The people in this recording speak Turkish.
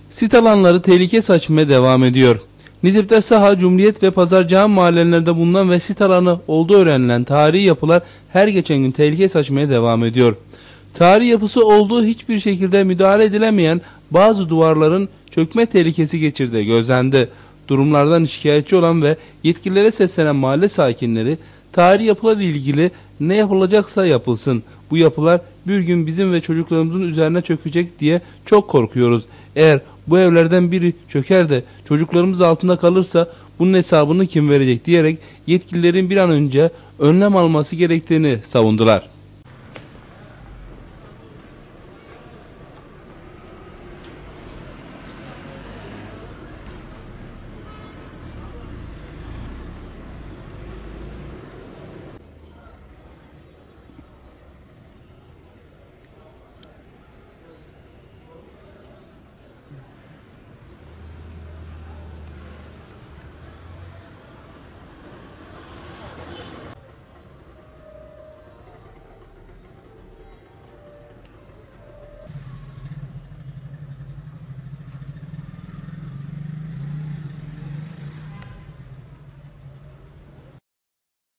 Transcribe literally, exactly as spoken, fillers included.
Sit alanları tehlike saçmaya devam ediyor. Nizip'te Saha, Cumhuriyet ve Pazarcıhan mahallelerinde bulunan ve sit alanı olduğu öğrenilen tarihi yapılar her geçen gün tehlike saçmaya devam ediyor. Tarihi yapısı olduğu hiçbir şekilde müdahale edilemeyen bazı duvarların çökme tehlikesi geçirdiği gözlendi. Durumlardan şikayetçi olan ve yetkililere seslenen mahalle sakinleri, tarihi yapılarla ilgili ne yapılacaksa yapılsın, bu yapılar bir gün bizim ve çocuklarımızın üzerine çökecek diye çok korkuyoruz. Eğer bu evlerden biri çöker de çocuklarımız altında kalırsa bunun hesabını kim verecek diyerek yetkililerin bir an önce önlem alması gerektiğini savundular.